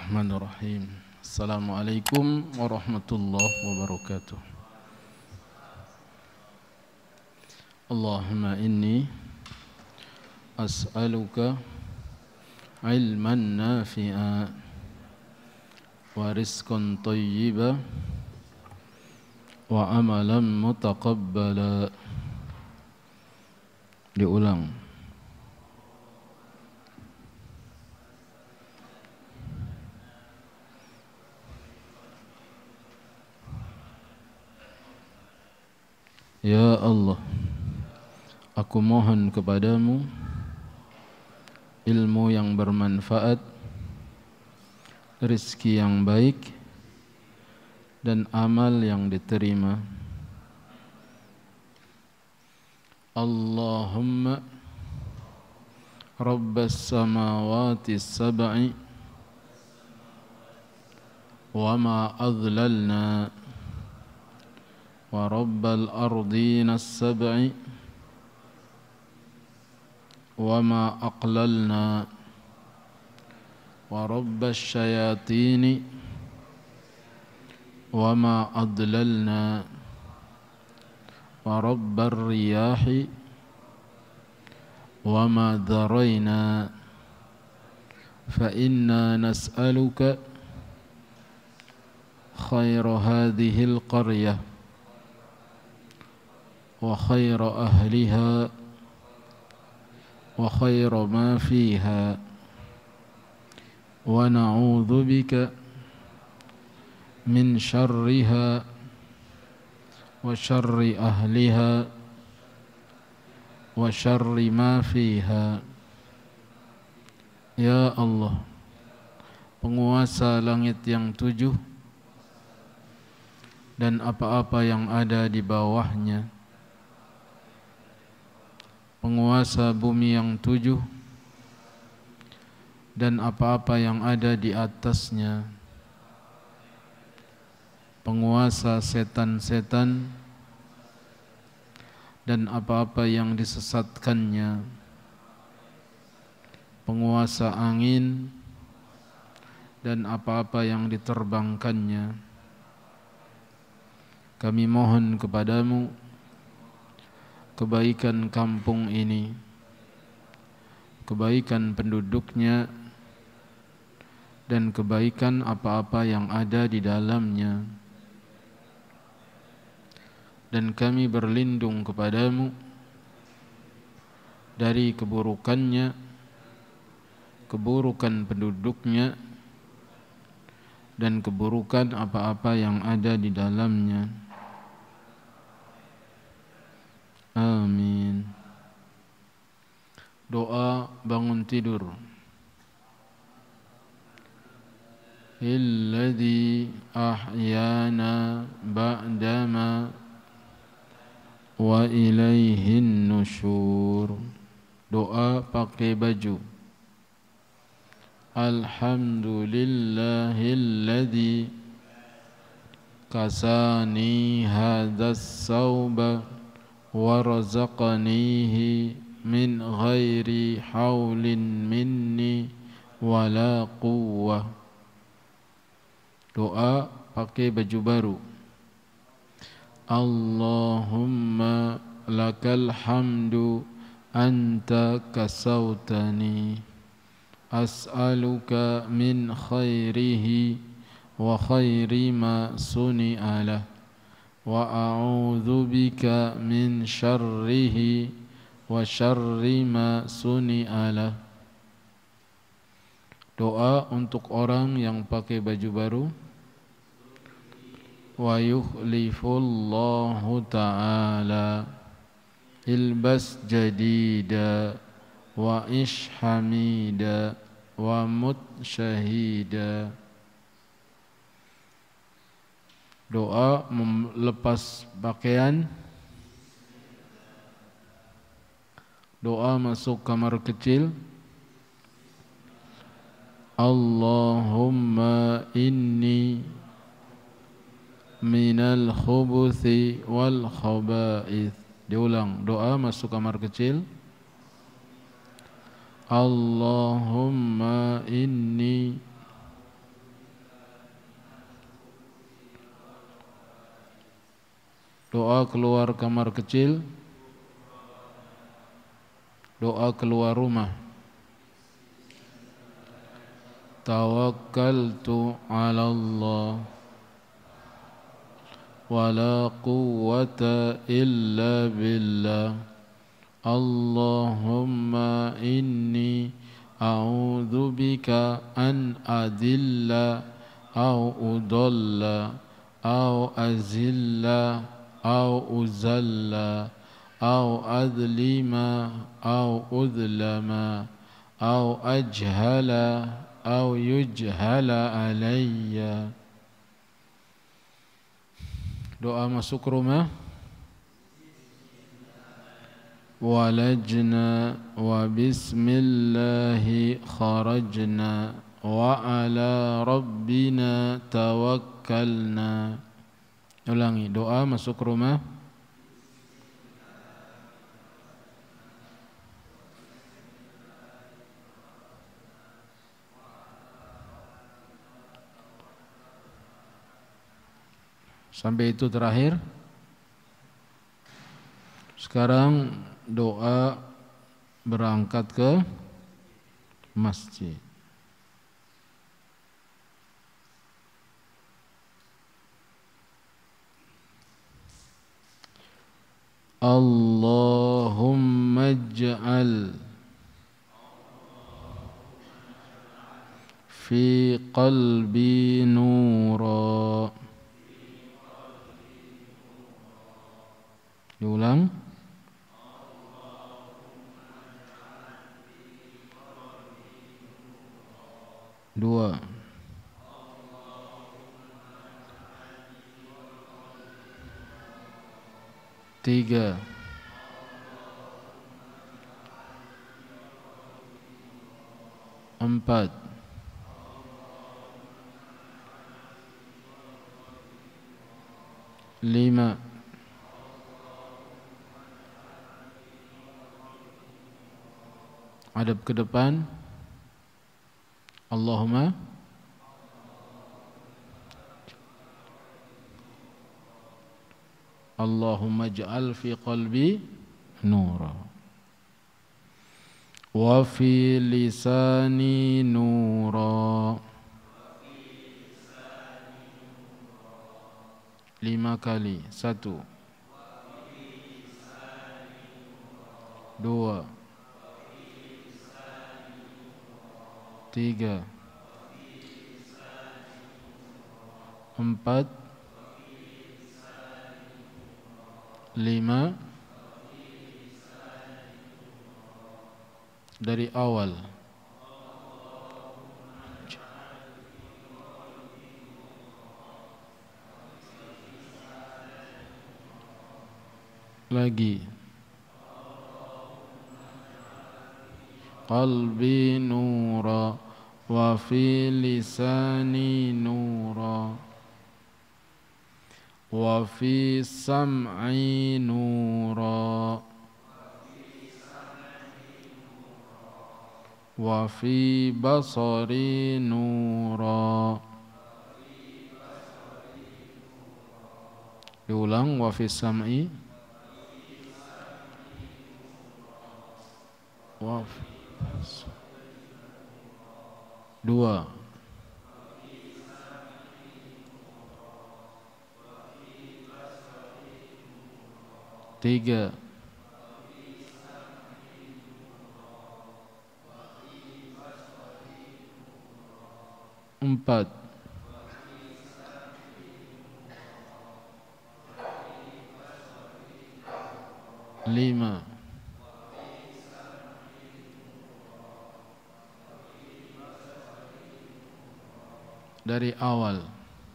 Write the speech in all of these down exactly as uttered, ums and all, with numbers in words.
Bismillahirrahmanirrahim. Assalamualaikum warahmatullahi wabarakatuh. Allahumma inni as'aluka ilman nafi'a wa rizqan thayyiba wa amalan mutaqabbala. Diulang. Ya Allah, aku mohon kepadamu ilmu yang bermanfaat, rezeki yang baik, dan amal yang diterima. Allahumma Rabbas samawati sab'i wa ma adlalna wa rabbal ardina as-sab'i wa ma aqlalna wa rabbash syayatini wa ma adlalna wa rabbar riyahi wa ma dharayna fa inna nas'aluka khayra hadhil qaryah wa khayra ahliha wa khayra ma fiha wa na'udzu bika min syarriha wa syarri ahliha wa syarri ma fiha. Ya Allah, penguasa langit yang tujuh dan apa-apa yang ada di bawahnya, penguasa bumi yang tujuh dan apa-apa yang ada di atasnya, penguasa setan-setan dan apa-apa yang disesatkannya, penguasa angin dan apa-apa yang diterbangkannya. Kami mohon kepadamu kebaikan kampung ini, kebaikan penduduknya, dan kebaikan apa-apa yang ada di dalamnya. Dan kami berlindung kepadamu dari keburukannya, keburukan penduduknya, dan keburukan apa-apa yang ada di dalamnya. Amin. Doa bangun tidur. Alladzi ahyana ba'dama wa ilaihin nusyur. Doa pakai baju. Alhamdulillahilladzi kasani hadzal sauba warzaqanihi min ghairi haulin minni wala quwwah. Doa pakai baju baru. Allahumma lakal hamdu anta kasautani as'aluka min khairihi wa khairi ma suni'alah wa a'udzu bika min syarrihi wa syarri ma suni'alah. Doa untuk orang yang pakai baju baru. Wa yukhlifullahu ta'ala ilbas jadida wa ish hamida wa mut syahida. Doa melepas pakaian. Doa masuk kamar kecil. Allahumma inni minal khubuthi wal khaba'ith. Diulang, doa masuk kamar kecil. Allahumma inni Doa keluar kamar kecil. Doa keluar rumah. Tawakkaltu 'ala Allah wala quwwata illa billah. Allahumma inni a'udzu bika an adilla aw udalla aw azilla aw uzalla aw adlima aw udlama aw ajhala aw yujhala alayya. Doa masuk rumah. Walajna wa bismillahi kharajna wa ala rabbina tawakkalna. Ulangi, doa masuk rumah. Sampai itu terakhir. Sekarang doa berangkat ke masjid. Allahumma ij'al fi qalbi nura. Diulang. Dua. Tiga. Empat. Lima. Hadap ke depan. Allahumma Allahumma ij'al fi qalbi nura wa fi lisani nura. Lima kali. Satu. Dua. Tiga. Empat. Lima. Dari awal. Lagi. Qalbi nura wa fi lisani nura wa fi sam'i nura wa fi basari nura. Diulang, wa fi sam'i wa fi. Dua. Tiga. Empat. Lima. Dari awal.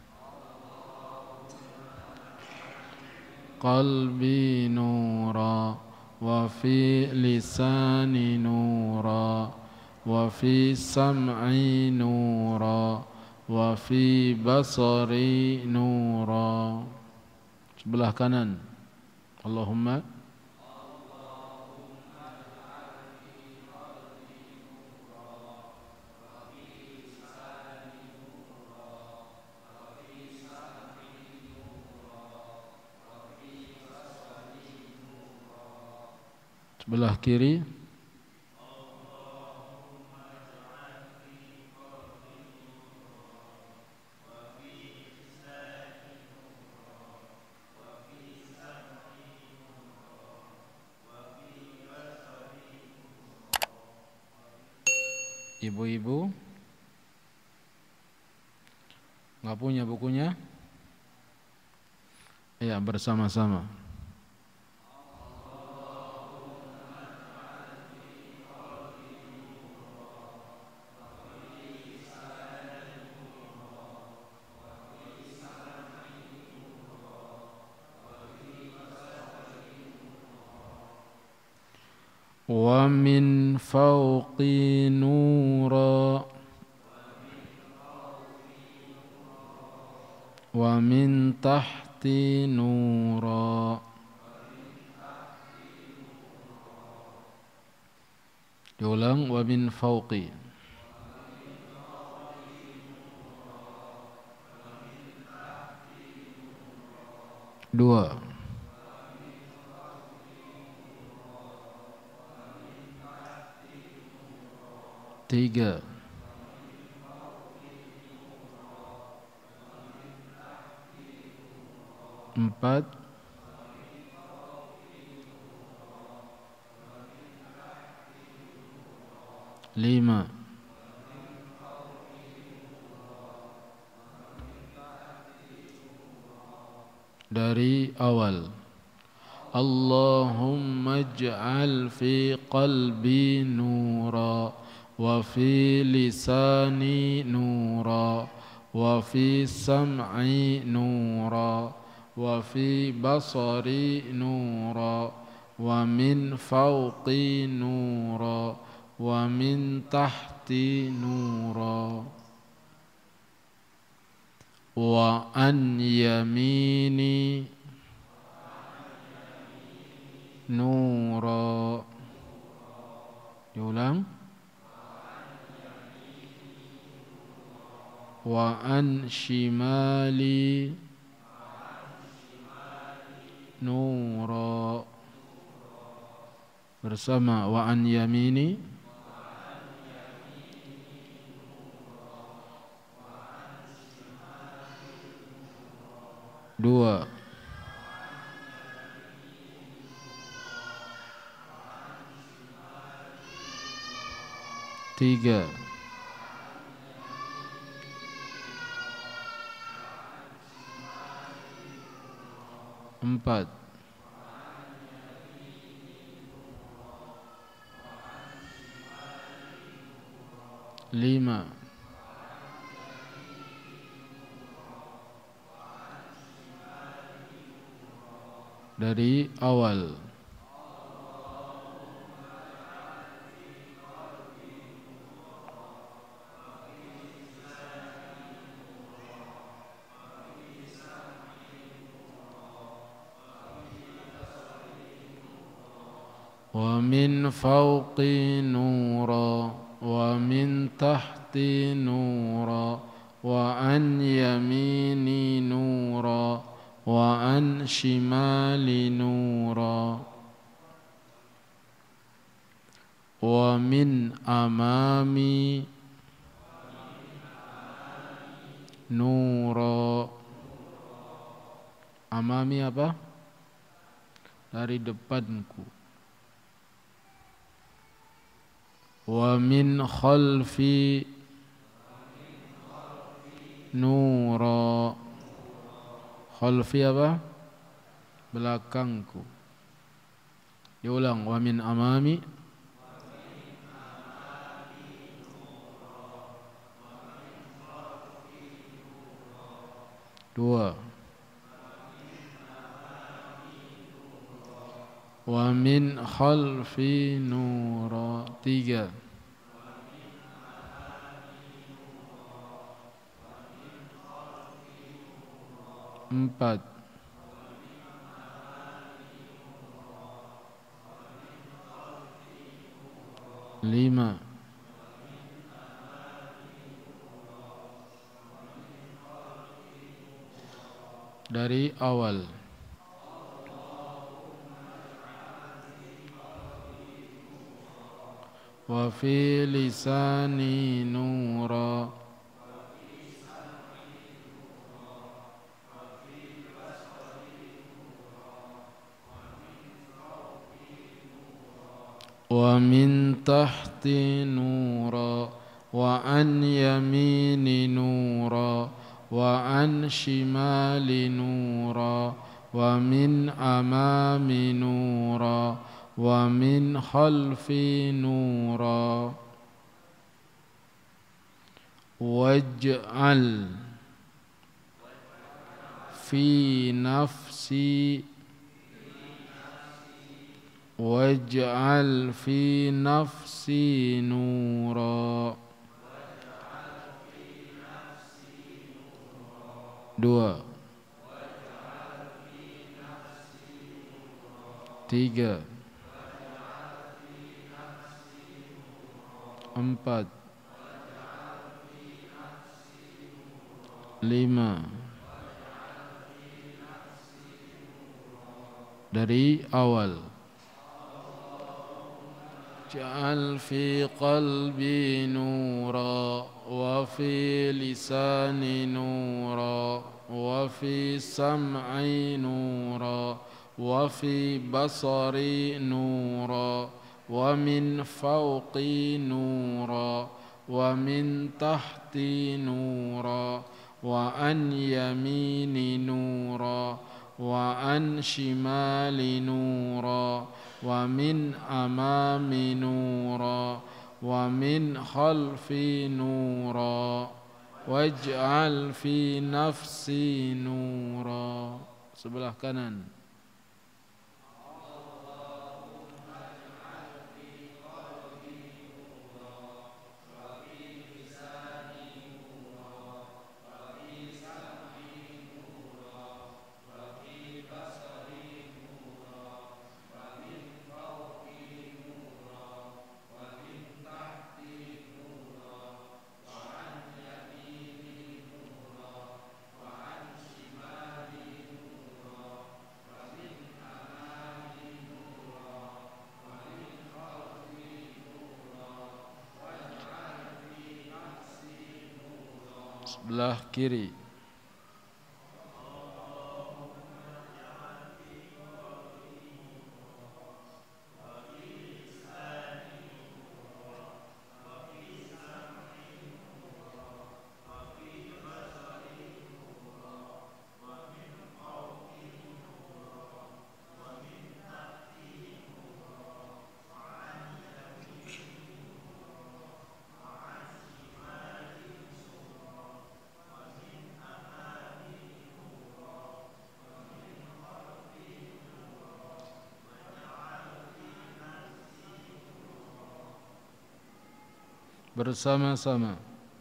Qalbi nura wa fi lisani nura wa fi sam'i nura wa fi basari nura. Sebelah kanan. Allahumma Belah kiri. Ibu-ibu nggak punya bukunya? Ya, bersama-sama. Wa min fawqi nura wa min tahti nura. Diulang, wa min fawqi. Dua. Tiga. Empat. Lima. Dari awal. Allahumma ij'al fi qalbi nura wa fi lisani nura wa fi sam'i nura wa fi basari nura wa min fawqi nura wa min tahti nura wa an yamini nura. Diulang. Wa an shimali nura. Bersama, wa an yamini. Dua. Tiga. Empat. Lima. Dari awal. Wa min fawqi nura wa min tahti nura wa an yamini nura wa an shimali nura wa min amami nura. Amami apa? Dari depanku. Wa min khalfi nura. Khalfi apa? Belakangku. Diulang, wa min amami. Dua. Wa min khalfi nura. Tiga. Empat. Lima. Dari awal. وفي لساني نورا ومن تحتي نورا وعن يميني نورا وعن شمالي نورا ومن أمامي نورا ومن خلفي نورا واجعل في نفسي واجعل في نفسي نورا. Dua. Tiga. Empat. Lima. Dari awal. Ja'al fi qalbi nura wa fi lisani nura wa fi sam'i nura wa fi basari nura wa min fawqi nura wa min tahti nura wa an yamini nura wa an shimali nura wa min amami nura wa min khalfi nura waj'al fi nafsi nura. Sebelah kanan. Sebelah kiri. Bersama-sama.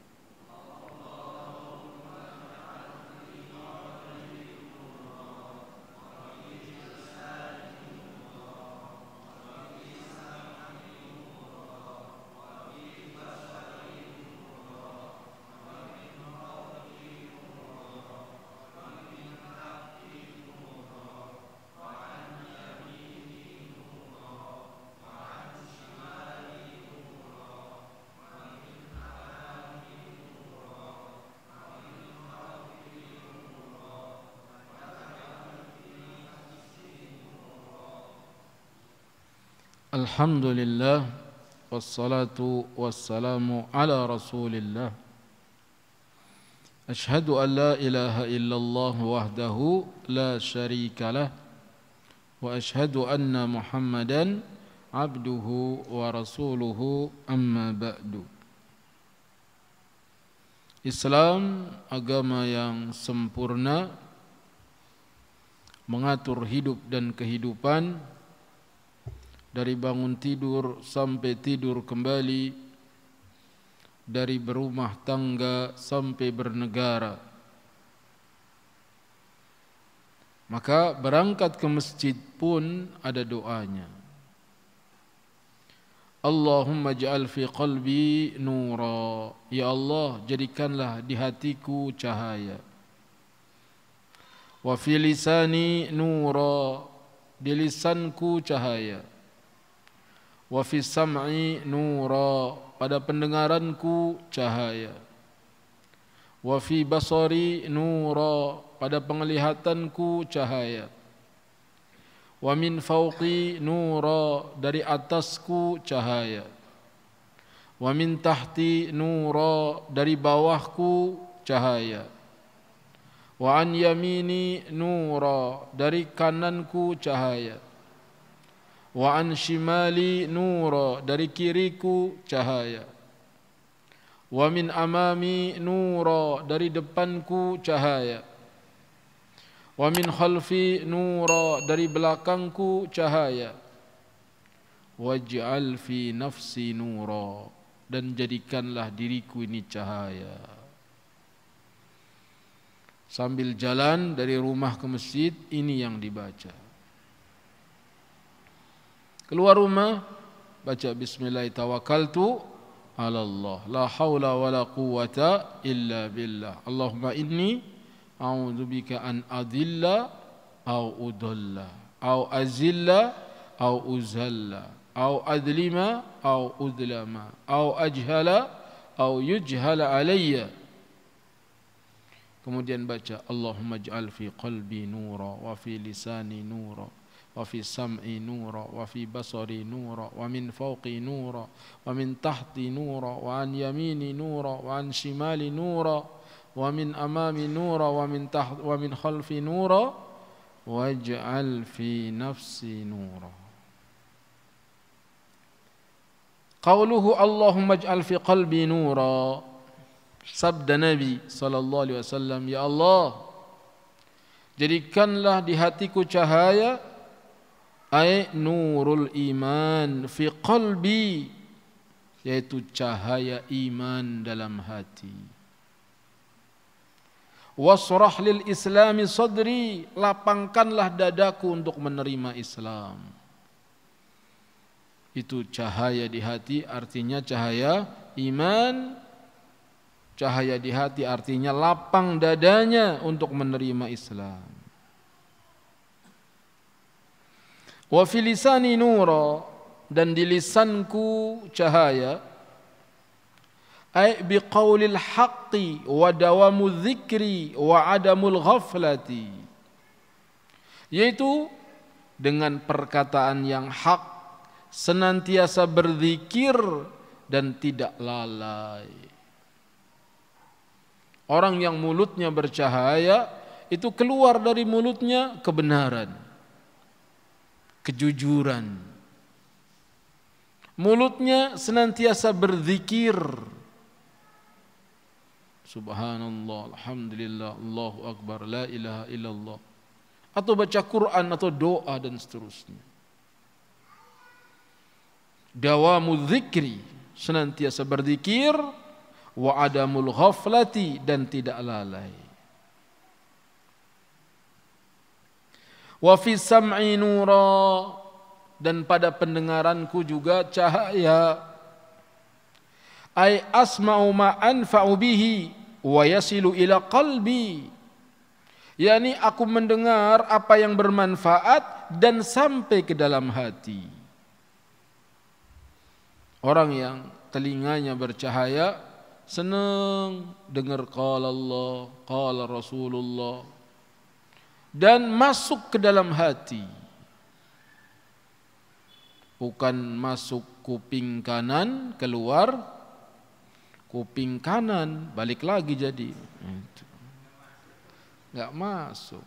Alhamdulillah wassalatu wassalamu ala Rasulillah. Ashhadu an la ilaha illallah wahdahu la syarika lah wa ashhadu anna Muhammadan abduhu wa rasuluhu amma ba'du. Islam agama yang sempurna, mengatur hidup dan kehidupan dari bangun tidur sampai tidur kembali, dari berumah tangga sampai bernegara. Maka berangkat ke masjid pun ada doanya. Allahumma ja'al fi qalbi nura. Ya Allah, jadikanlah di hatiku cahaya. Wa fi lisani nura. Di lisanku cahaya. Wa fi sam'i nura, pada pendengaranku cahaya. Wa fi basari nura, pada penglihatanku cahaya. Wa min fawqi nura, dari atasku cahaya. Wa min tahti nura, dari bawahku cahaya. Wa an yamini nura, dari kananku cahaya. Wa an shimali nura, dari kiriku cahaya. Wa min amami nura, dari depanku cahaya. Wa min khalfi nura, dari belakangku cahaya. Waj'al fi nafsi nura, dan jadikanlah diriku ini cahaya. Sambil jalan dari rumah ke masjid, ini yang dibaca. Keluar rumah, baca bismillah tawakkaltu ala Allah, la haula wala quwwata illa billah. Allahumma inni a'udzubika an adilla au udalla au azilla au uzalla au adlima au udlama au ajhala au yujhala alayya. Kemudian baca Allahumma ij'al fi qalbi nura wa fi lisani nura wa fi sam'i nura wa fi basari nura wa min fawqi nura wa min tahti nura wa an yamini nura wa an shimali nura wa min amami nura wa min tahti wa min khalfi nura waj'al fi nafsi nura. Qauluhu Allahumma ij'al fi qalbi nura, sabda Nabi sallallahu alaihi wasallam, ya Allah, jadikanlah di hatiku cahaya, ay nurul iman fi qalbi, yaitu cahaya iman dalam hati. Wasrah lil islami sadri, lapangkanlah dadaku untuk menerima Islam. Itu cahaya di hati, artinya cahaya iman. Cahaya di hati artinya lapang dadanya untuk menerima Islam. Wa fi lisani nura, dan di lisanku cahaya, ay bi qaulil haqqi wa dawamu dzikri wa adamul ghaflati, yaitu dengan perkataan yang hak, senantiasa berzikir dan tidak lalai. Orang yang mulutnya bercahaya, itu keluar dari mulutnya kebenaran, kejujuran. Mulutnya senantiasa berzikir. Subhanallah, alhamdulillah, Allahu akbar, la ilaha illallah. Atau baca Quran atau doa dan seterusnya. Dawamu dzikri, senantiasa berzikir, wa adamul ghaflati, dan tidak lalai. Wa fi sam'i nura, dan pada pendengaranku juga cahaya. Ay asma'u ma anfa'u bihi wa yasilu ila qalbi, yakni aku mendengar apa yang bermanfaat dan sampai ke dalam hati. Orang yang telinganya bercahaya senang dengar qala Allah, qala Rasulullah, dan masuk ke dalam hati. Bukan masuk kuping kanan, keluar kuping kanan, balik lagi jadi. Enggak masuk.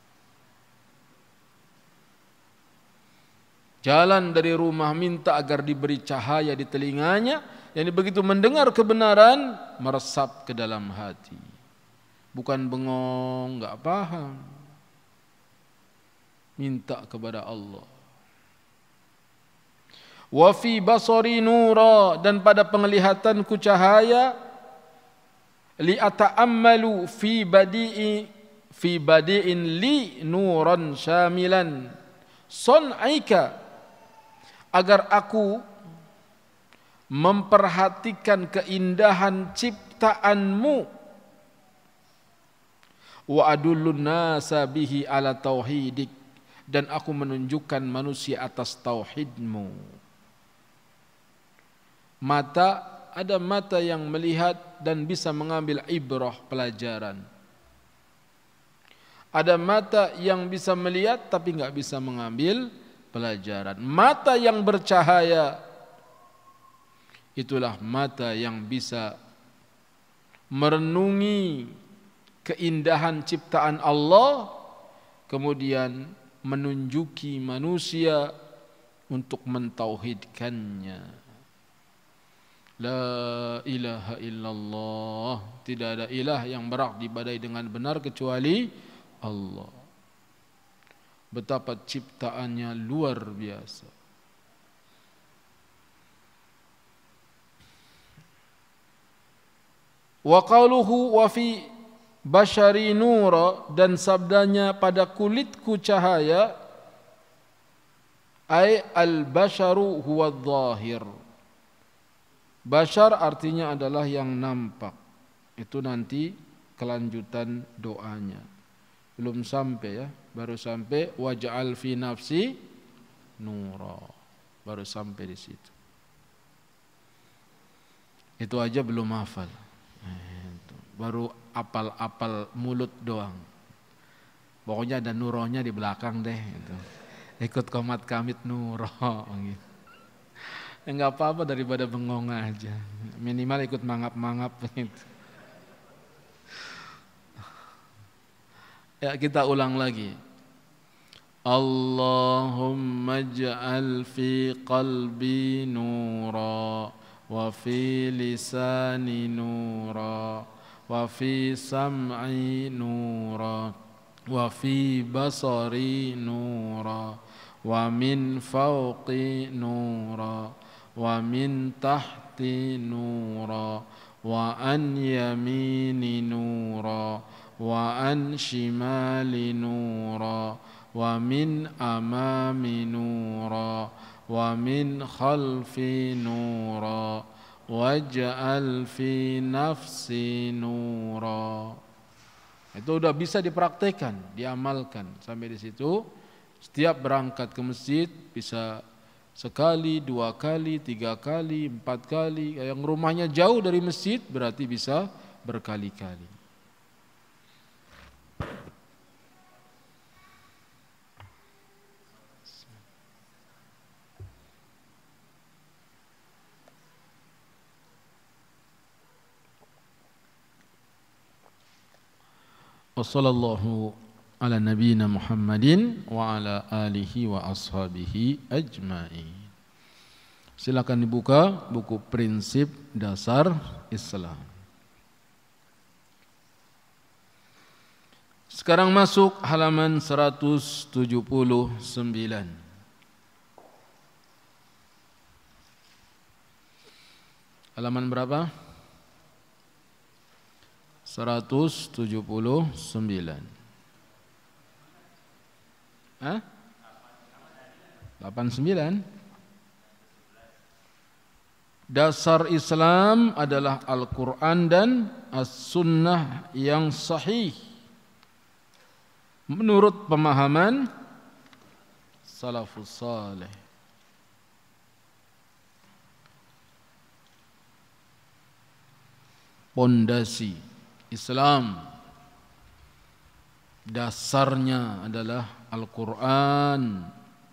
Jalan dari rumah minta agar diberi cahaya di telinganya, yang begitu mendengar kebenaran meresap ke dalam hati. Bukan bengong, enggak paham. Minta kepada Allah. Wa fi basari nura, dan pada penglihatanku cahaya, li ata'ammalu fi badi'i fi badi'in li nuran syamilan sun'aika, agar aku memperhatikan keindahan ciptaanmu, wa adullun nasa bihi ala tauhidik, dan aku menunjukkan manusia atas tauhidmu. Mata, ada mata yang melihat dan bisa mengambil ibrah, pelajaran. Ada mata yang bisa melihat tapi nggak bisa mengambil pelajaran. Mata yang bercahaya, itulah mata yang bisa merenungi keindahan ciptaan Allah, kemudian menunjuki manusia untuk mentauhidkannya. La ilaha illallah, tidak ada ilah yang berhak diibadahi dengan benar kecuali Allah. Betapa ciptaannya luar biasa. Wa qauluhu wa fi bashari nura, dan sabdanya pada kulitku cahaya, ay al-basharu huwa dhahir. Bashar artinya adalah yang nampak. Itu nanti kelanjutan doanya. Belum sampai ya, baru sampai waj'al fi nafsi nura. Baru sampai di situ. Itu aja belum hafal. Baru apal-apal mulut doang. Pokoknya ada nuronya di belakang deh gitu. Ikut komat kamit nuro gitu. Ya enggak apa-apa daripada bengong aja. Minimal ikut mangap-mangap gitu. Ya, kita ulang lagi. Allahumma ja'al fi qalbi nura wa fi lisani nura wa fi sam'i nura wa fi basari nura wa min fawqi nura wa min tahti nura wa an yamini nura wa an shimali nura wa min amami nura wa min khalfi nura waj'al fi nafsi nura. Itu udah bisa dipraktekkan, diamalkan. Sampai di situ setiap berangkat ke masjid bisa sekali, dua kali, tiga kali, empat kali. Yang rumahnya jauh dari masjid berarti bisa berkali-kali. Wassallallahu ala nabiyyina Muhammadin wa ala alihi wa ashabihi ajma'in. Silakan dibuka buku Prinsip Dasar Islam. Sekarang masuk halaman seratus tujuh puluh sembilan. Halaman berapa? seratus tujuh puluh sembilan. Hah? delapan puluh sembilan. Dasar Islam adalah Al-Quran dan As-Sunnah yang sahih menurut pemahaman salafus saleh. Pondasi Islam dasarnya adalah Al-Quran,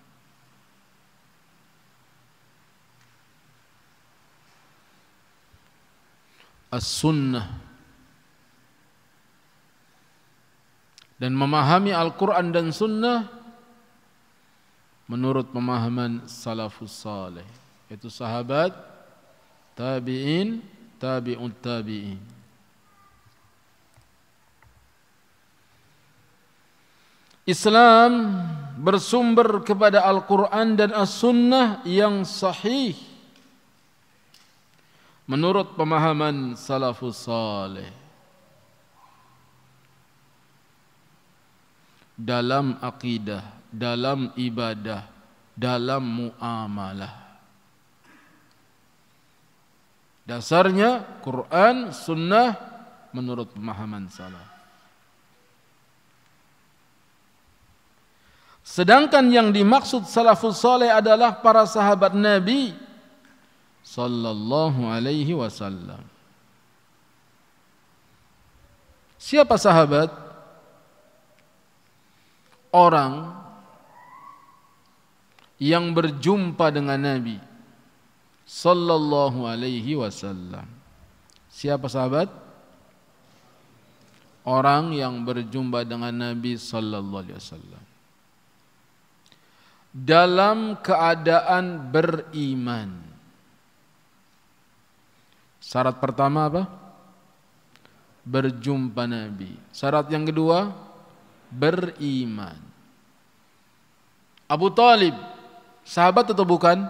As-Sunnah, dan memahami Al-Quran dan Sunnah menurut pemahaman salafus saleh, yaitu sahabat, tabi'in, tabi'ut tabi'in. Islam bersumber kepada Al-Quran dan As-Sunnah yang sahih menurut pemahaman salafus saleh dalam akidah, dalam ibadah, dalam muamalah. Dasarnya Quran, Sunnah menurut pemahaman salaf. Sedangkan yang dimaksud salafus saleh adalah para sahabat Nabi sallallahu alaihi wasallam. Siapa sahabat? Orang yang berjumpa dengan Nabi sallallahu alaihi wasallam. Siapa sahabat? Orang yang berjumpa dengan Nabi sallallahu alaihi wasallam dalam keadaan beriman. Syarat pertama apa? Berjumpa Nabi. Syarat yang kedua, beriman. Abu Talib sahabat atau bukan?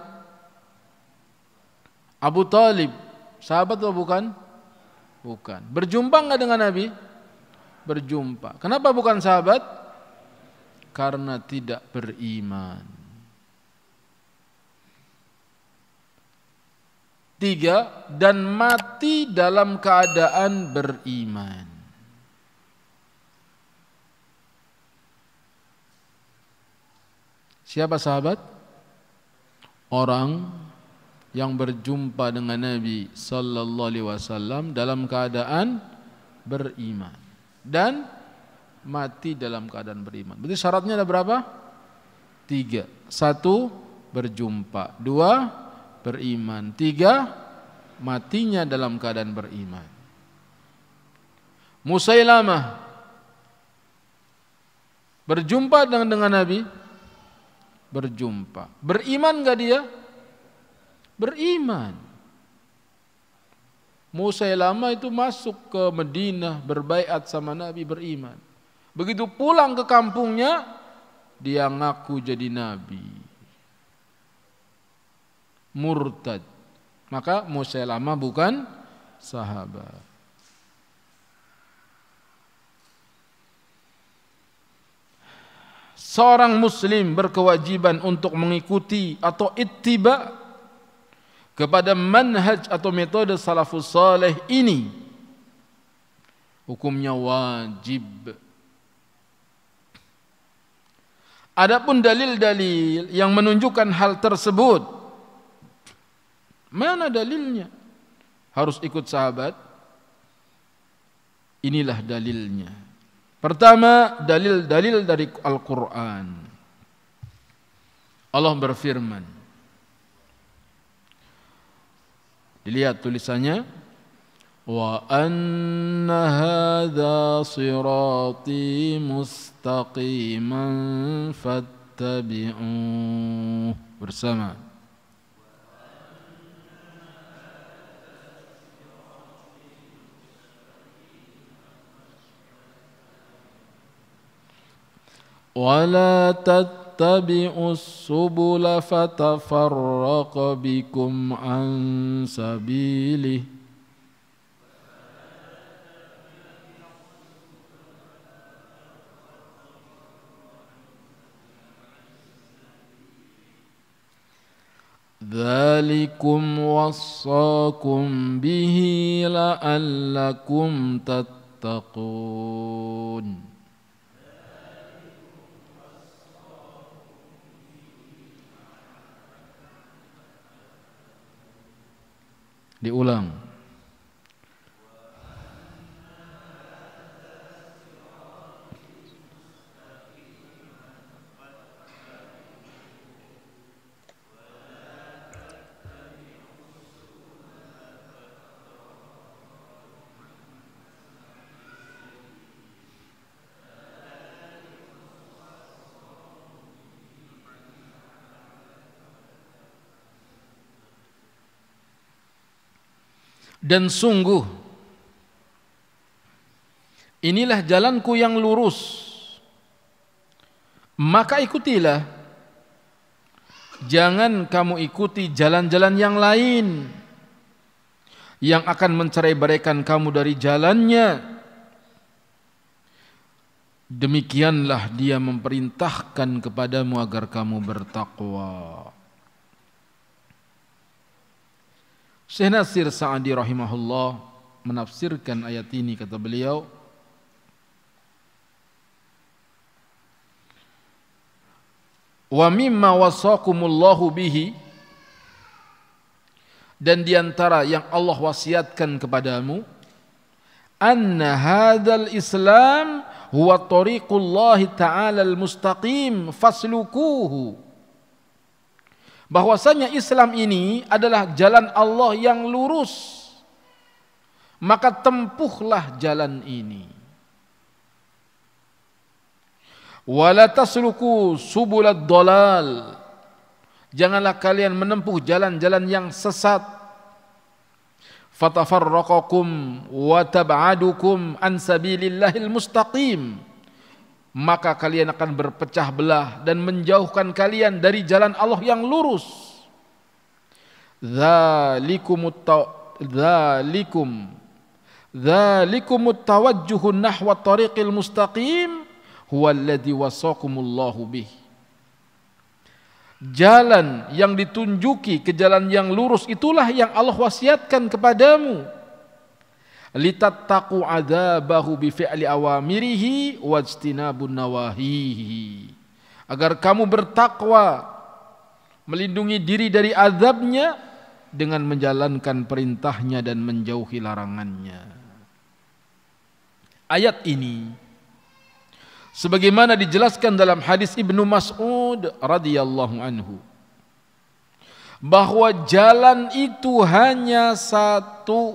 Abu Talib sahabat atau bukan? Bukan. Berjumpa enggak dengan Nabi? Berjumpa. Kenapa bukan sahabat? Karena tidak beriman. Tiga, dan mati dalam keadaan beriman. Siapa sahabat? Orang yang berjumpa dengan Nabi sallallahu alaihi wasallam dalam keadaan beriman dan mati dalam keadaan beriman. Berarti syaratnya ada berapa? Tiga. Satu, berjumpa. Dua, beriman. Tiga, matinya dalam keadaan beriman. Musailamah berjumpa dengan, dengan Nabi, berjumpa. Beriman enggak dia? Beriman. Musailamah itu masuk ke Madinah, berbaiat sama Nabi, beriman. Begitu pulang ke kampungnya, dia ngaku jadi Nabi. Murtad. Maka Musailamah bukan sahabat. Seorang muslim berkewajiban untuk mengikuti atau ittiba kepada manhaj atau metode salafus saleh ini. Hukumnya wajib. Adapun dalil-dalil yang menunjukkan hal tersebut, mana dalilnya? Harus ikut sahabat? Inilah dalilnya. Pertama, dalil-dalil dari Al-Quran. Allah berfirman. Dilihat tulisannya. Wa anna hadha sirati mustaqiman fattabi'uh. Bersama. ولا تتبعوا السبل فتفرق بكم عن سبيله ذلكم وصاكم به لعلكم تتقون. Diulang. Dan sungguh inilah jalanku yang lurus, maka ikutilah. Jangan kamu ikuti jalan-jalan yang lain yang akan mencerai-beraikan kamu dari jalannya. Demikianlah dia memerintahkan kepadamu agar kamu bertakwa. Syekh Nasir Sa'di rahimahullah menafsirkan ayat ini, kata beliau, wa mimma wasaqumullahu bihi, Dan diantara yang Allah wasiatkan kepadamu, anna hadzal Islam huwa tariqullahi ta'ala al-mustaqim faslukuhu. Bahwasanya Islam ini adalah jalan Allah yang lurus, maka tempuhlah jalan ini. Wala tasluku subulad dolal. Janganlah kalian menempuh jalan-jalan yang sesat. Fatafarraqakum wa tab'adukum an sabilillahil mustaqim. Maka kalian akan berpecah belah dan menjauhkan kalian dari jalan Allah yang lurus. Dzalikumut dzalikum dzalikumut tawajjuhun nahwa tariqil mustaqim huwallazi wasaqakumullahu bih. Jalan yang ditunjuki ke jalan yang lurus itulah yang Allah wasiatkan kepadamu. Litattaqu adzabahu bi fi'li awamirihi wajtinabun nawahihi. Agar kamu bertakwa, melindungi diri dari azabnya dengan menjalankan perintahnya dan menjauhi larangannya. Ayat ini sebagaimana dijelaskan dalam hadis Ibnu Mas'ud radhiyallahu anhu, bahwa jalan itu hanya satu.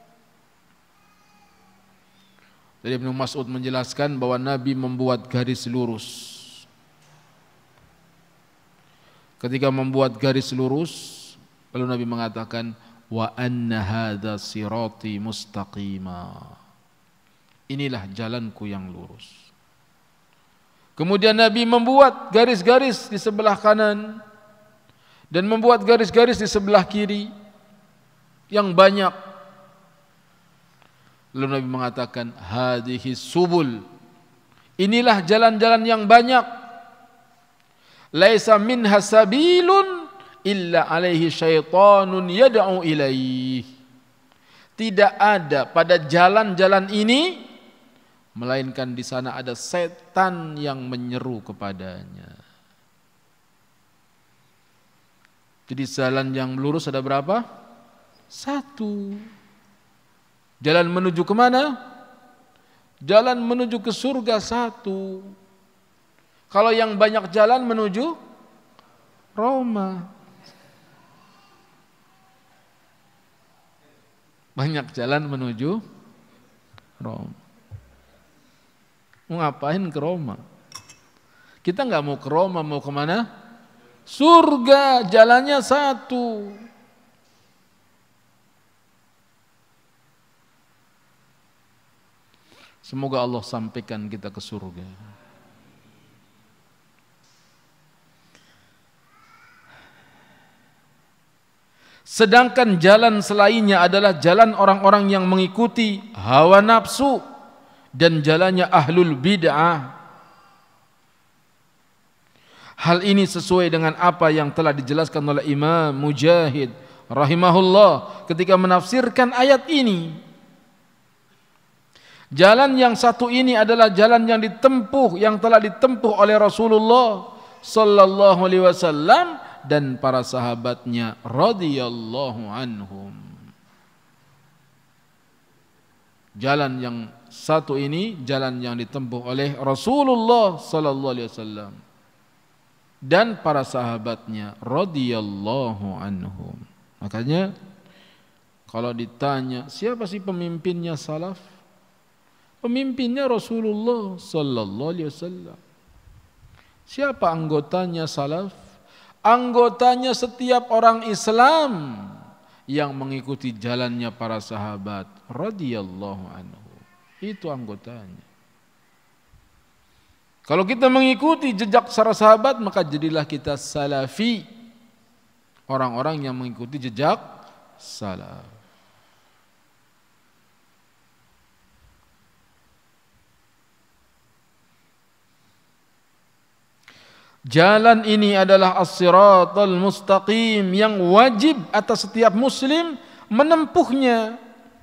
Jadi Ibnu Mas'ud menjelaskan bahwa Nabi membuat garis lurus. Ketika membuat garis lurus, lalu Nabi mengatakan, wa anna hadza sirati mustaqima. Inilah jalanku yang lurus. Kemudian Nabi membuat garis-garis di sebelah kanan dan membuat garis-garis di sebelah kiri yang banyak. Lalu Nabi mengatakan, hadhihi subul. Inilah jalan-jalan yang banyak. Laisa minha sabilun illa alaihi syaitanun yad'u ilaih. Tidak ada pada jalan-jalan ini melainkan di sana ada setan yang menyeru kepadanya. Jadi jalan yang lurus ada berapa? Satu. Jalan menuju kemana? Jalan menuju ke surga satu. Kalau yang banyak jalan menuju Roma. Banyak jalan menuju Roma. Mau ngapain ke Roma? Kita nggak mau ke Roma, mau kemana? Surga, jalannya satu. Semoga Allah sampaikan kita ke surga. Sedangkan jalan selainnya adalah jalan orang-orang yang mengikuti hawa nafsu dan jalannya ahlul bid'ah. Hal ini sesuai dengan apa yang telah dijelaskan oleh Imam Mujahid rahimahullah ketika menafsirkan ayat ini. Jalan yang satu ini adalah jalan yang ditempuh, yang telah ditempuh oleh Rasulullah sallallahu alaihi wasallam dan para sahabatnya radhiyallahu anhum. Jalan yang satu ini jalan yang ditempuh oleh Rasulullah sallallahu alaihi wasallam dan para sahabatnya radhiyallahu anhum. Makanya kalau ditanya siapa sih pemimpinnya salaf? Pemimpinnya Rasulullah sallallahu alaihi wasallam. Siapa anggotanya salaf? Anggotanya setiap orang Islam yang mengikuti jalannya para sahabat radhiyallahu anhu. Itu anggotanya. Kalau kita mengikuti jejak para sahabat, maka jadilah kita salafi. Orang-orang yang mengikuti jejak salaf. Jalan ini adalah as-siratal mustaqim yang wajib atas setiap muslim menempuhnya.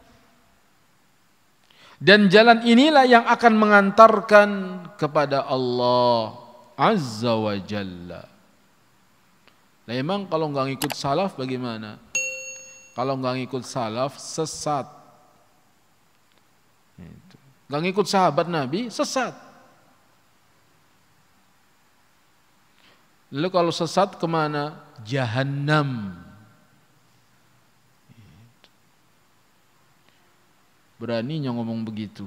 Dan jalan inilah yang akan mengantarkan kepada Allah Azza wa Jalla. Nah, emang kalau nggak ngikut salaf bagaimana? Kalau nggak ngikut salaf, sesat. Nggak ngikut sahabat Nabi, sesat. Lalu kalau sesat kemana? Jahannam. Beraninya ngomong begitu.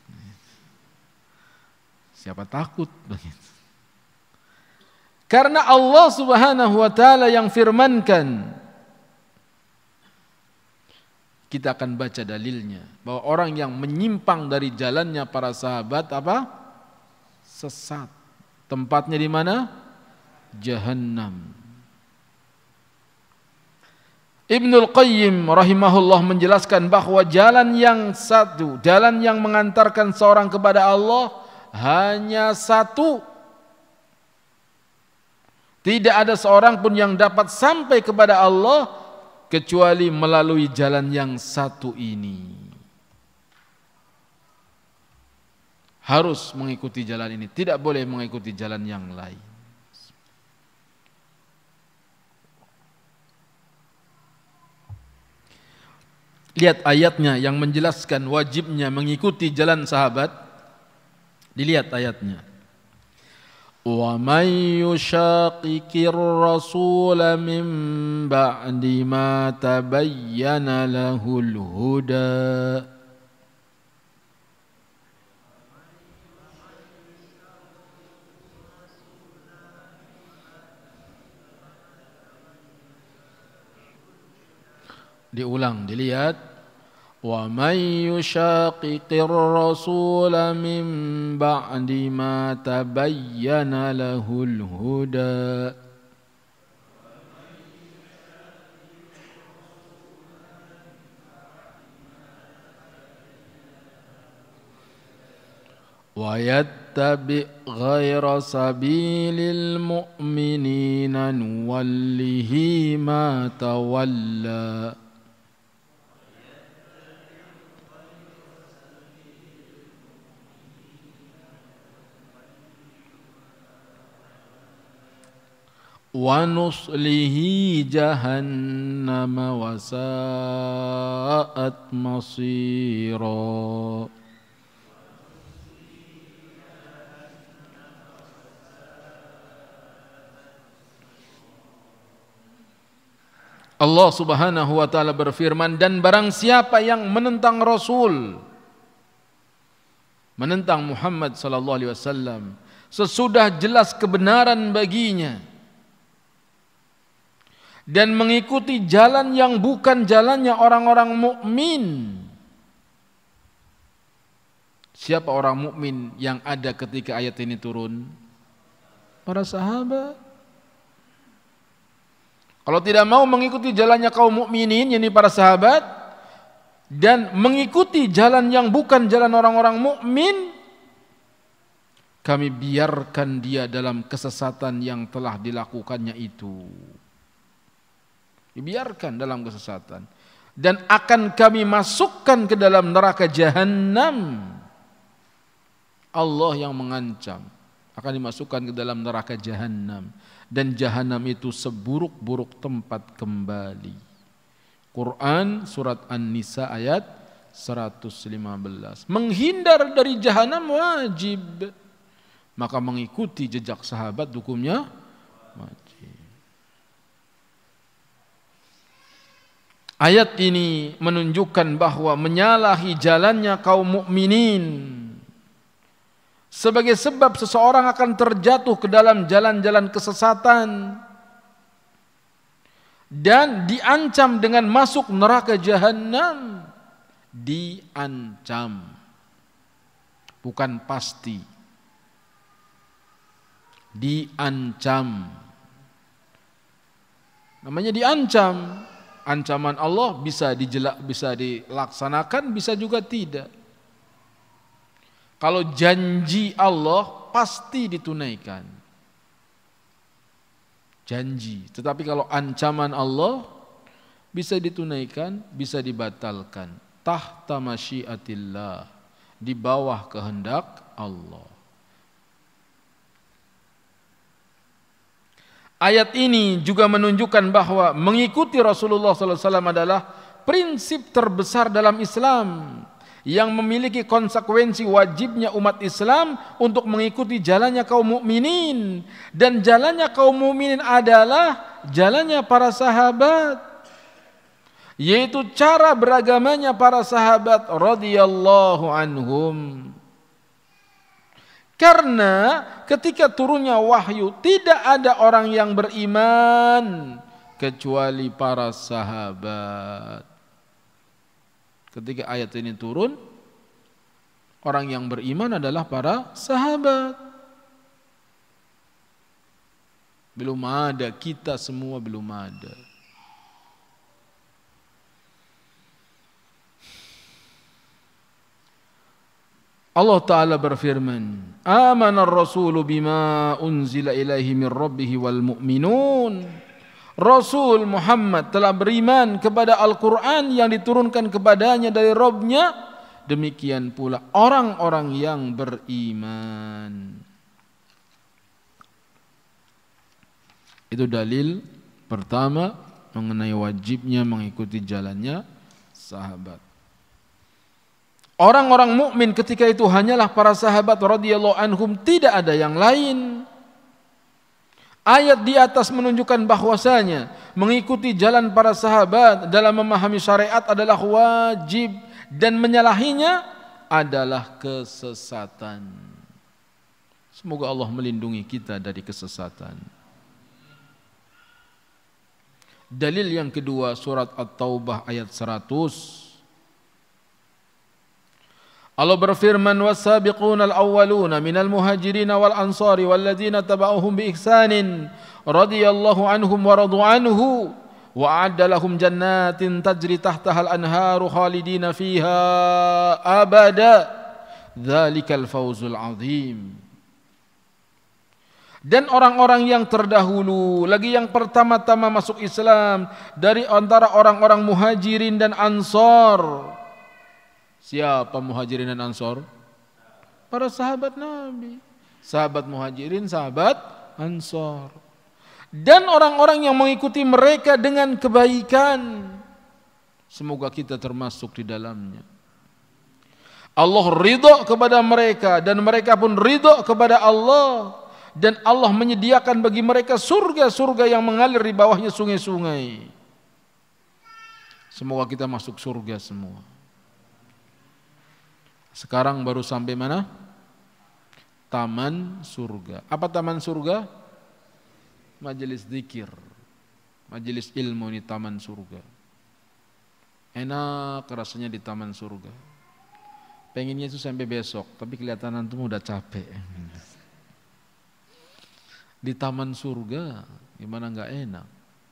Siapa takut begitu? Karena Allah Subhanahu wa taala yang firmankan, kita akan baca dalilnya bahwa orang yang menyimpang dari jalannya para sahabat apa? Sesat. Tempatnya di mana? Jahannam. Ibnul Qayyim rahimahullah menjelaskan bahwa jalan yang satu, jalan yang mengantarkan seorang kepada Allah hanya satu. Tidak ada seorang pun yang dapat sampai kepada Allah kecuali melalui jalan yang satu ini. Harus mengikuti jalan ini, tidak boleh mengikuti jalan yang lain. Lihat ayatnya yang menjelaskan wajibnya mengikuti jalan sahabat. Dilihat ayatnya. وَمَنْ يُشَاقِقِ الرَّسُولَ مِنْ بَعْدِ مَا تَبَيَّنَ لَهُ الْهُدَى Diulang, dilihat. وَمَنْ يُشَاقِقِ الرَّسُولَ مِنْ بَعْدِ مَا تَبَيَّنَ لَهُ الْهُدَى وَيَتَّبِعْ غَيْرَ سَبِيلِ الْمُؤْمِنِينَ نُوَلِّهِ مَا تَوَلَّى وَنُصْلِهِ جَهَنَّمَ وَسَاءَتْ مَصِيرًا. Allah Subhanahu wa taala berfirman, dan barang siapa yang menentang Rasul, menentang Muhammad sallallahu alaihi wasallam sesudah jelas kebenaran baginya, dan mengikuti jalan yang bukan jalannya orang-orang mukmin. Siapa orang mukmin yang ada ketika ayat ini turun? Para sahabat. Kalau tidak mau mengikuti jalannya kaum mukminin, yakni para sahabat, dan mengikuti jalan yang bukan jalan orang-orang mukmin, kami biarkan dia dalam kesesatan yang telah dilakukannya itu. Dibiarkan dalam kesesatan, dan akan kami masukkan ke dalam neraka Jahannam. Allah yang mengancam akan dimasukkan ke dalam neraka Jahannam, dan Jahannam itu seburuk-buruk tempat kembali. Quran surat An-Nisa ayat seratus lima belas. Menghindar dari Jahannam wajib, maka mengikuti jejak sahabat hukumnya wajib. Ayat ini menunjukkan bahwa menyalahi jalannya kaum mukminin sebagai sebab seseorang akan terjatuh ke dalam jalan-jalan kesesatan dan diancam dengan masuk neraka Jahannam. Diancam, bukan pasti. Diancam. Namanya diancam. Ancaman Allah bisa dijelak, bisa dilaksanakan, bisa juga tidak. Kalau janji Allah pasti ditunaikan. Janji. Tetapi kalau ancaman Allah bisa ditunaikan, bisa dibatalkan. Tahta masyiatillah, di bawah kehendak Allah. Ayat ini juga menunjukkan bahwa mengikuti Rasulullah sallallahu alaihi wasallam adalah prinsip terbesar dalam Islam yang memiliki konsekuensi wajibnya umat Islam untuk mengikuti jalannya kaum mukminin, dan jalannya kaum mukminin adalah jalannya para sahabat, yaitu cara beragamanya para sahabat radhiyallahu anhum. Karena ketika turunnya wahyu tidak ada orang yang beriman kecuali para sahabat. Ketika ayat ini turun, orang yang beriman adalah para sahabat. Belum ada, kita semua belum ada. Allah Ta'ala berfirman, Amana ar-rasulu bima unzila ilaihi min rabbihi wal mu'minun. Rasul Muhammad telah beriman kepada Al-Quran yang diturunkan kepadanya dari Rabb-nya. Demikian pula orang-orang yang beriman. Itu dalil pertama mengenai wajibnya mengikuti jalannya sahabat. Orang-orang mukmin ketika itu hanyalah para sahabat radhiyallahu anhum, tidak ada yang lain. Ayat di atas menunjukkan bahwasanya mengikuti jalan para sahabat dalam memahami syariat adalah wajib, dan menyalahinya adalah kesesatan. Semoga Allah melindungi kita dari kesesatan. Dalil yang kedua, surat At-Taubah ayat seratus. Allah berfirman, was-sabiquna al-awwaluna minal muhajirin wal ansari walladzina tabauhum bi ihsanin radhiyallahu anhum wa radu anhu wa a'adda lahum jannatin tajri tahtaha al-anharu khalidina fiha abada dzalikal fawzul azim. Dan orang-orang yang terdahulu, lagi yang pertama-tama masuk Islam dari antara orang-orang muhajirin dan ansar. Siapa muhajirin dan ansor? Para sahabat Nabi. Sahabat muhajirin, sahabat ansor. Dan orang-orang yang mengikuti mereka dengan kebaikan. Semoga kita termasuk di dalamnya. Allah ridho kepada mereka dan mereka pun ridho kepada Allah. Dan Allah menyediakan bagi mereka surga-surga yang mengalir di bawahnya sungai-sungai. Semoga kita masuk surga semua. Sekarang baru sampai mana? Taman surga. Apa taman surga? Majelis zikir, majelis ilmu, ini taman surga. Enak rasanya di taman surga. Pengennya itu sampai besok, tapi kelihatan antum udah capek. Di taman surga, gimana nggak enak?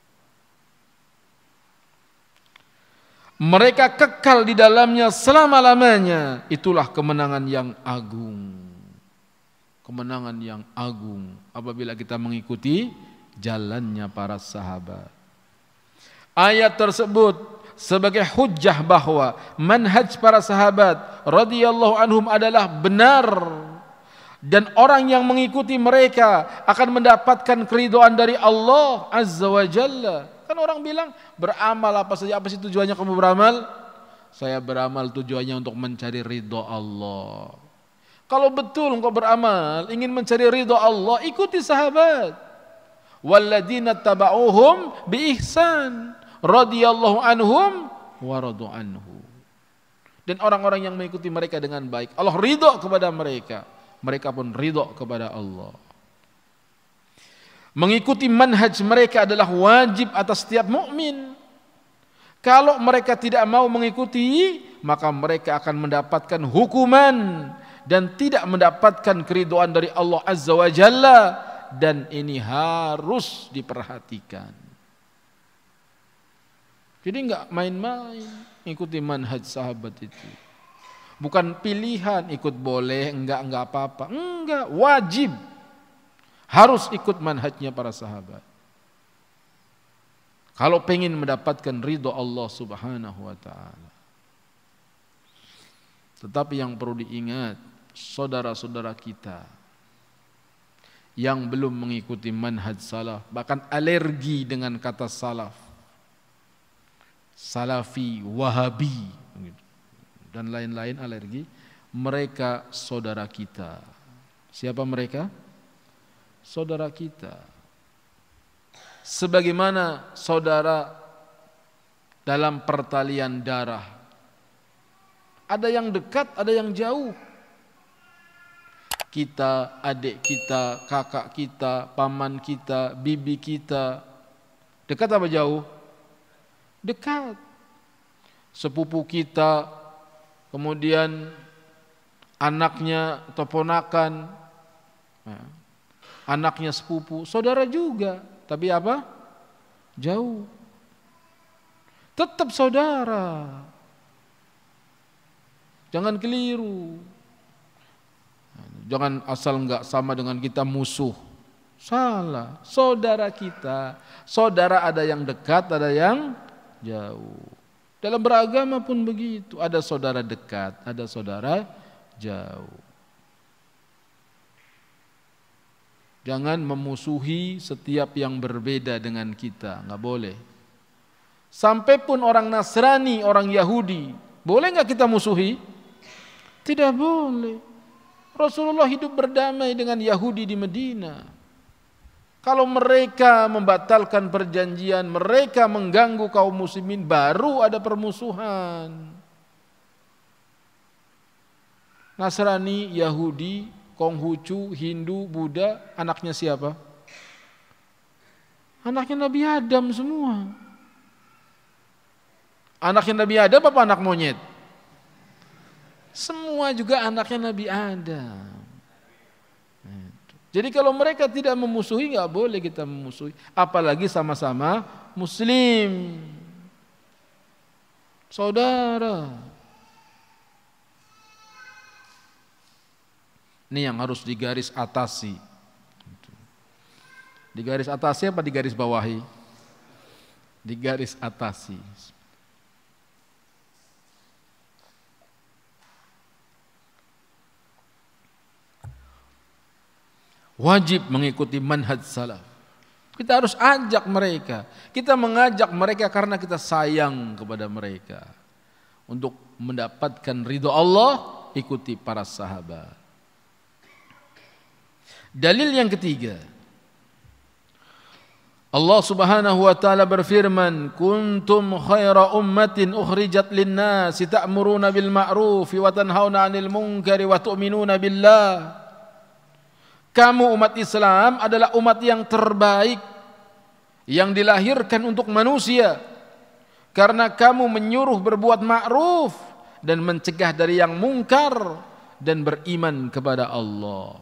Mereka kekal di dalamnya selama-lamanya. Itulah kemenangan yang agung. Kemenangan yang agung apabila kita mengikuti jalannya para sahabat. Ayat tersebut sebagai hujjah bahwa manhaj para sahabat radhiyallahu anhum adalah benar, dan orang yang mengikuti mereka akan mendapatkan keridhaan dari Allah Azza wa Jalla. Kan orang bilang beramal apa saja, apa sih tujuannya kamu beramal? Saya beramal tujuannya untuk mencari ridho Allah. Kalau betul engkau beramal ingin mencari ridho Allah, ikuti sahabat. Walladzina tabauhum bi ihsan radhiyallahu anhum wa radu anhu. Dan orang-orang yang mengikuti mereka dengan baik, Allah ridho kepada mereka, mereka pun ridho kepada Allah. Mengikuti manhaj mereka adalah wajib atas setiap mukmin. Kalau mereka tidak mau mengikuti, maka mereka akan mendapatkan hukuman dan tidak mendapatkan keridhaan dari Allah Azza wa Jalla, dan ini harus diperhatikan. Jadi enggak main-main ikuti manhaj sahabat itu. Bukan pilihan, ikut boleh, enggak enggak apa-apa. Enggak, wajib. Harus ikut manhajnya para sahabat. Kalau pengen mendapatkan ridho Allah Subhanahu wa ta'ala. Tetapi yang perlu diingat, saudara-saudara kita yang belum mengikuti manhaj salaf, bahkan alergi dengan kata salaf. Salafi, Wahabi, dan lain-lain alergi, mereka saudara kita. Siapa mereka? Saudara kita. Sebagaimana saudara dalam pertalian darah. Ada yang dekat, ada yang jauh. Kita, adik kita, kakak kita, paman kita, bibi kita. Dekat apa jauh? Dekat. Sepupu kita, kemudian anaknya atau ponakan, anaknya sepupu, saudara juga. Tapi apa? Jauh. Tetap saudara. Jangan keliru. Jangan asal enggak sama dengan kita musuh. Salah. Saudara kita. Saudara ada yang dekat, ada yang jauh. Dalam beragama pun begitu. Ada saudara dekat, ada saudara jauh. Jangan memusuhi setiap yang berbeda dengan kita. Enggak boleh. Sampai pun orang Nasrani, orang Yahudi, boleh enggak kita musuhi? Tidak boleh. Rasulullah hidup berdamai dengan Yahudi di Medina. Kalau mereka membatalkan perjanjian, mereka mengganggu kaum muslimin, baru ada permusuhan. Nasrani, Yahudi, Konghucu, Hindu, Buddha, anaknya siapa? Anaknya Nabi Adam semua. Anaknya Nabi Adam apa anak monyet? Semua juga anaknya Nabi Adam. Jadi kalau mereka tidak memusuhi, nggak boleh kita memusuhi. Apalagi sama-sama Muslim, saudara. Ini yang harus digaris atasi. Digaris atasi apa digaris bawahi? Digaris atasi. Wajib mengikuti manhaj salaf. Kita harus ajak mereka. Kita mengajak mereka karena kita sayang kepada mereka. Untuk mendapatkan ridho Allah, ikuti para sahabat. Dalil yang ketiga. Allah Subhanahu wa taala berfirman, "Kuntum khaira ummatin ukhrijat lin-nasi ta'muruna bil ma'ruf wa tanhauna 'anil munkari wa tu'minuna billah." Kamu umat Islam adalah umat yang terbaik yang dilahirkan untuk manusia karena kamu menyuruh berbuat ma'ruf dan mencegah dari yang mungkar dan beriman kepada Allah.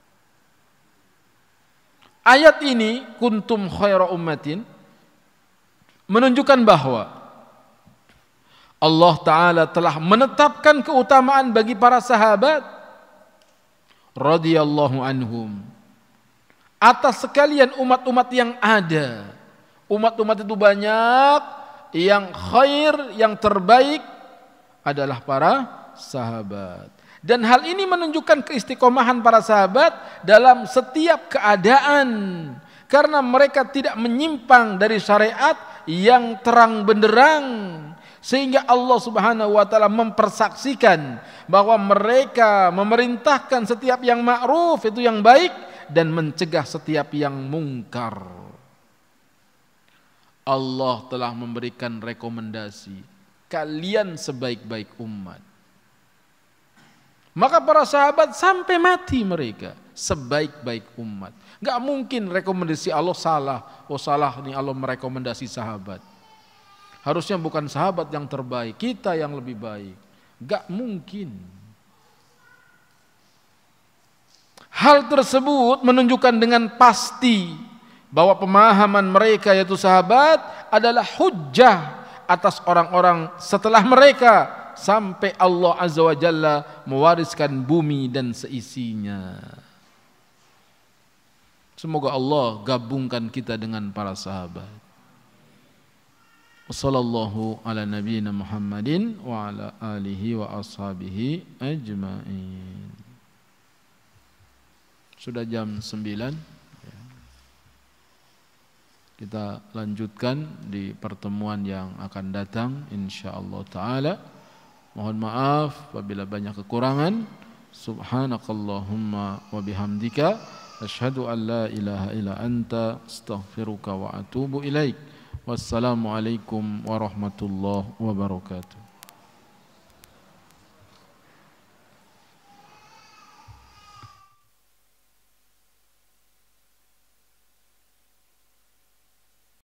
Ayat ini kuntum khaira ummatin menunjukkan bahwa Allah Ta'ala telah menetapkan keutamaan bagi para sahabat radhiyallahu anhum atas sekalian umat-umat yang ada. Umat-umat itu banyak, yang khair, yang terbaik adalah para sahabat. Dan hal ini menunjukkan keistiqomahan para sahabat dalam setiap keadaan, karena mereka tidak menyimpang dari syariat yang terang benderang, sehingga Allah Subhanahu wa taala mempersaksikan bahwa mereka memerintahkan setiap yang ma'ruf, itu yang baik, dan mencegah setiap yang mungkar. Allah telah memberikan rekomendasi, kalian sebaik-baik umat. Maka para sahabat sampai mati mereka sebaik-baik umat. Gak mungkin rekomendasi Allah salah. Oh salah nih Allah merekomendasi sahabat. Harusnya bukan sahabat yang terbaik, kita yang lebih baik. Gak mungkin. Hal tersebut menunjukkan dengan pasti bahwa pemahaman mereka yaitu sahabat adalah hujjah atas orang-orang setelah mereka sampai Allah Azza wa Jalla mewariskan bumi dan seisinya. Semoga Allah gabungkan kita dengan para sahabat. Wassallallahu ala nabiyyina Muhammadin wa ala alihi wa ashabihi ajma'in. Sudah jam sembilan. kita lanjutkan di pertemuan yang akan datang insyaallah taala. Mohon maaf apabila banyak kekurangan. Subhanakallahumma wa bihamdika asyhadu an la ilaha illa anta astaghfiruka wa atubu ilaik. Wassalamualaikum warahmatullahi wabarakatuh.